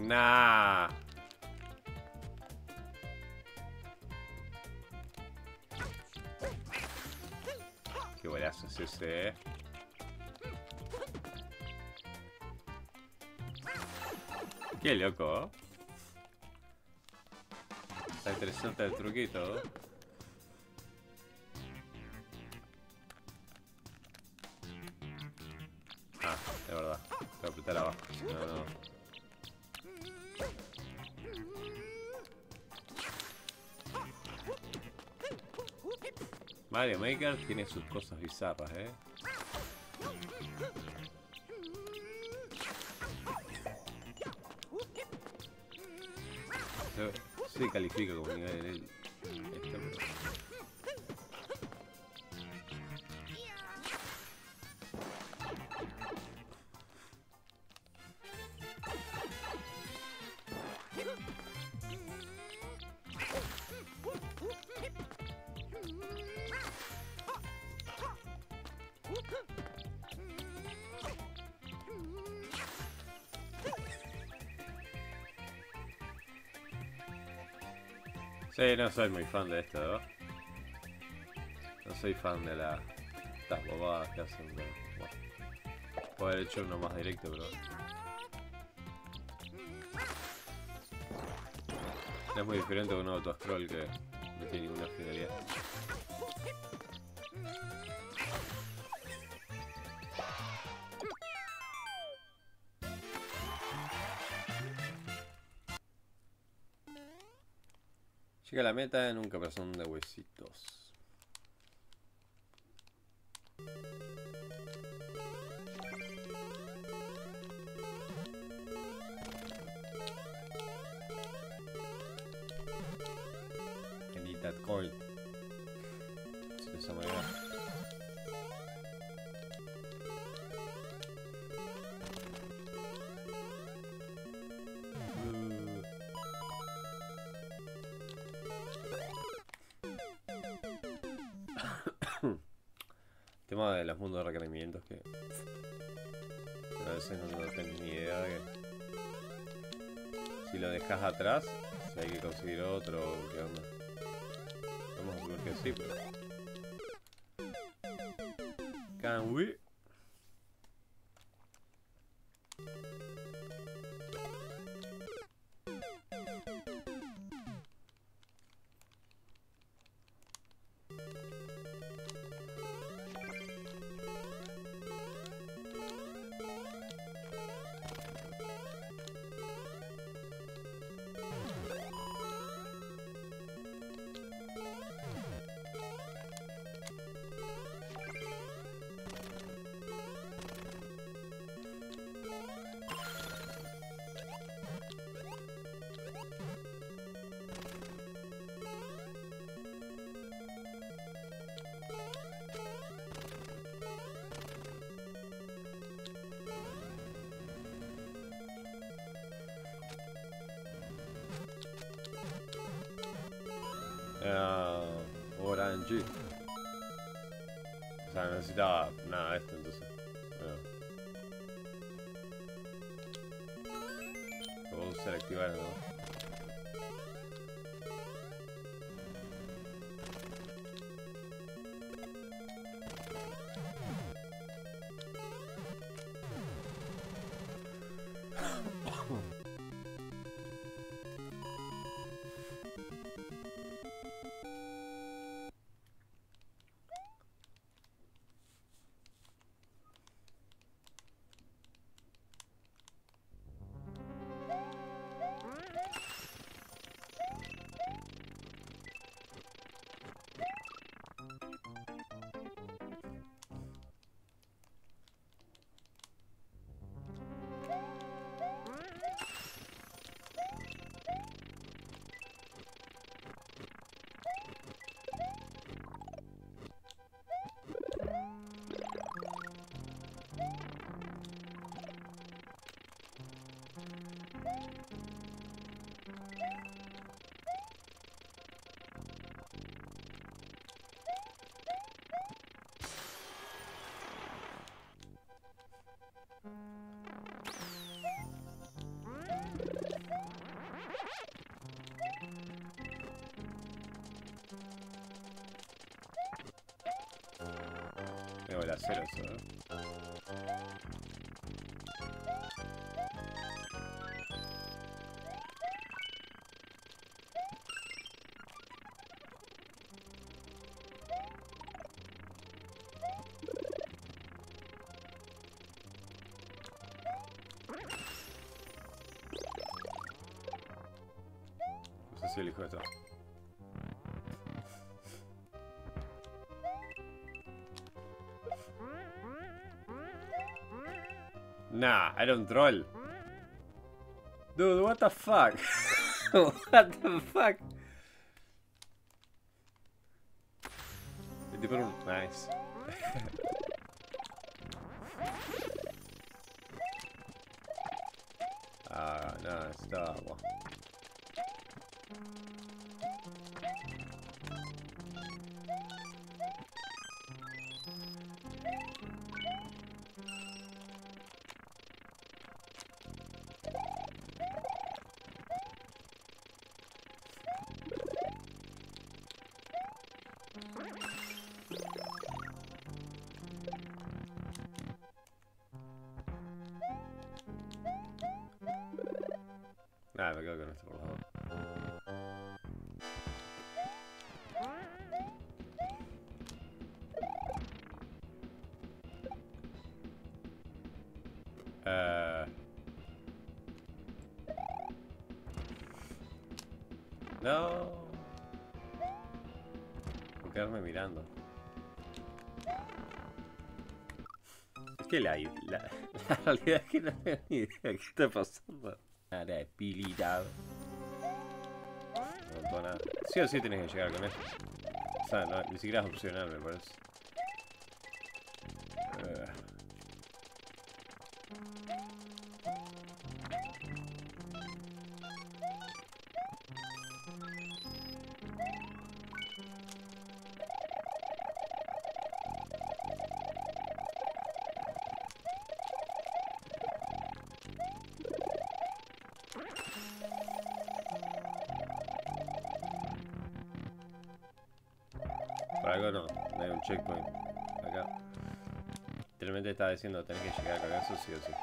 Nah. Qué golazo es ese, Qué loco. Está interesante el truquito. Ah, de verdad. Voy a apretar abajo. No, no. Mario Maker tiene sus cosas bizarras, Se califica como nivel de él. Sí, no soy muy fan de esto, ¿no? No soy fan de estas bobadas que hacen, pero bueno. Puedo haber hecho uno más directo, pero es muy diferente a un auto-scroll que no tiene ninguna finalidad. Llega a la meta en un caparazón de huesitos. I need that coin. Sí, de esa manera. Tema de los mundos de requerimientos que a veces no tenés ni idea de que si lo dejas atrás, si hay que conseguir otro, ¿qué onda? Vamos a asumir que sí, pero... Can we? Orange. O sea, no necesitaba nada de esto entonces. Lo puedo usar activar, ¿no? hacer eso, ¿eh? No sé si elijo esto. Nah, era un troll. Dude, what the fuck? What the fuck? El tipo era un... Nice. Ah, no, estaba... Nada, me quedo con esto, por favor. No. Por quedarme mirando. Es que la realidad es que no tengo ni idea de qué está pasando. La debilidad. No noto nada. Sí o sí tienes que llegar con esto. O sea, no, ni siquiera es opcional, me parece. Por algo no hay un checkpoint acá. Literalmente estaba diciendo tenés que llegar con eso sí o sí.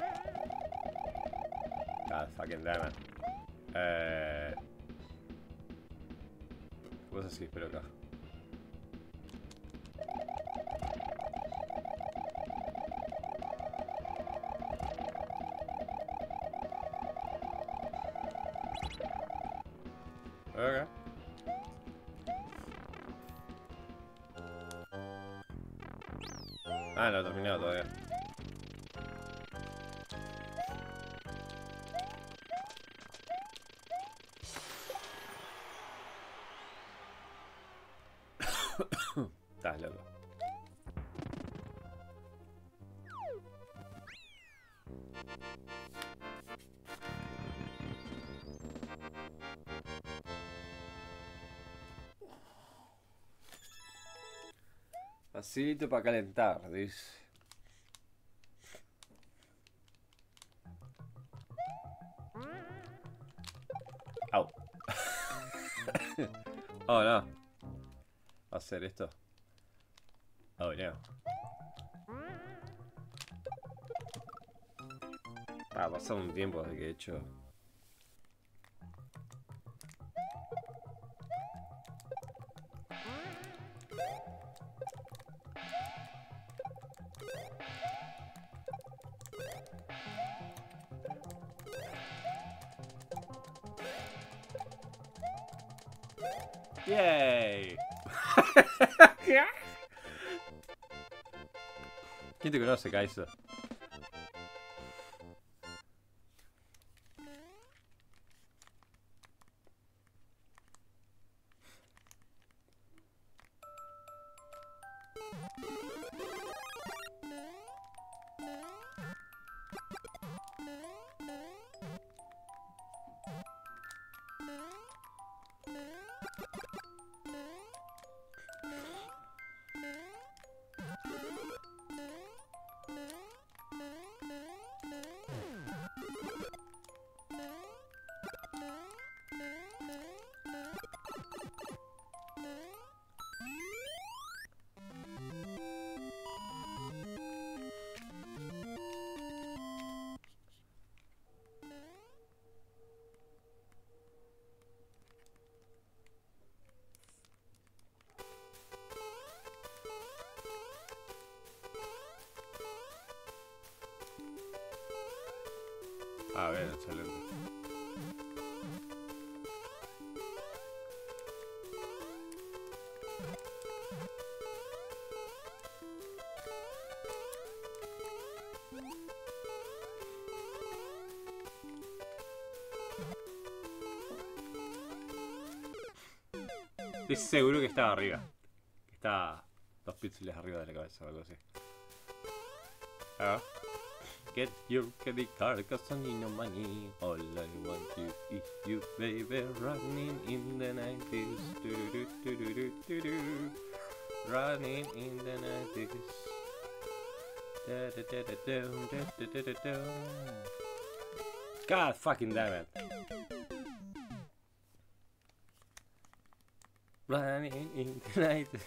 God fucking damn it. ¿Qué pasa si espero acá? Okay. Ah, no he terminado todavía. Estás loco. Facilito para calentar, dice. Au. Oh, no. ¿Va a ser esto? Oh, no. Ha pasado un tiempo desde que he hecho... ¡Yay! ¿Quién te conoce, Kaizo? Ah, bien, excelente. Estoy seguro que estaba arriba. Que está 2 píxeles arriba de la cabeza o algo así. Ah. Get your credit card, cause I need no money. All I want you is you, baby. Running in the 90s. Running in the 90s. God fucking damn it. Running in the 90s.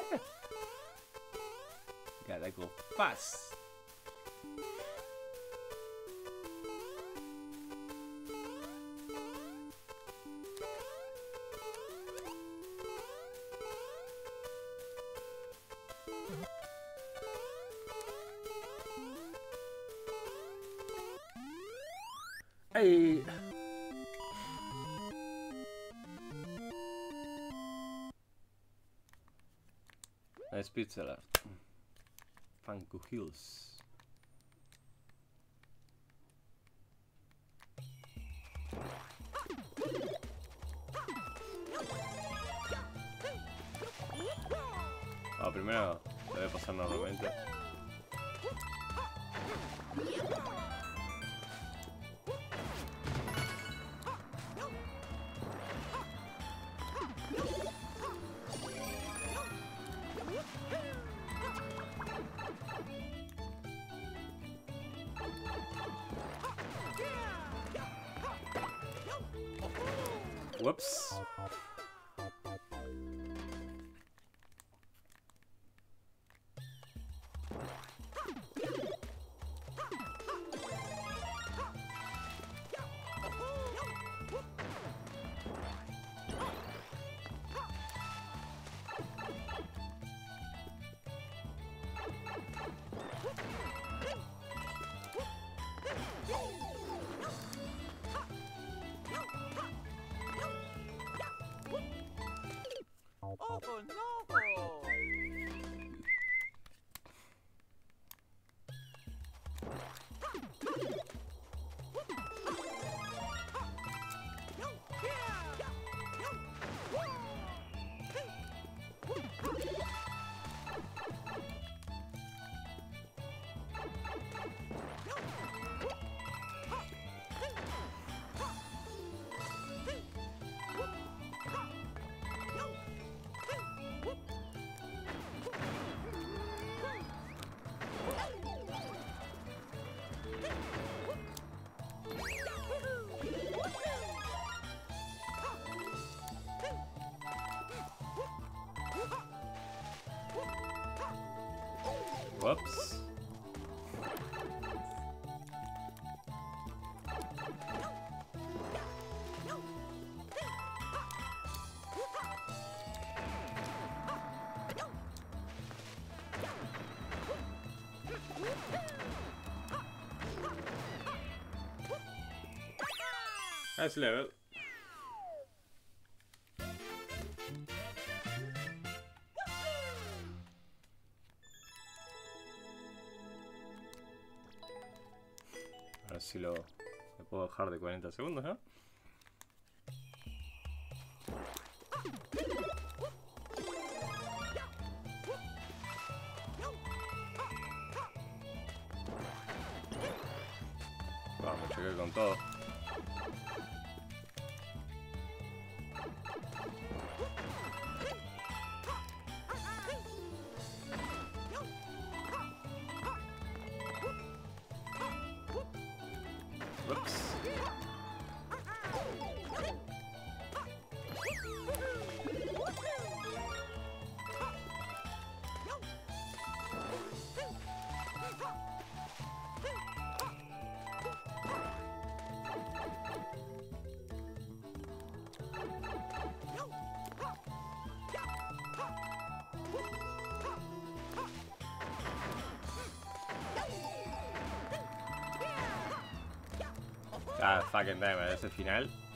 Gotta go fast. Hey. Nice pizza left. Funko Hills. Ah, primero debe pasar normalmente. Whoops. Oh no! Whoops. Nice level. A ver si lo puedo bajar de 40 segundos, ¿no? Vamos, chequear con todo. Ups. Ah, fucking damn, es el final.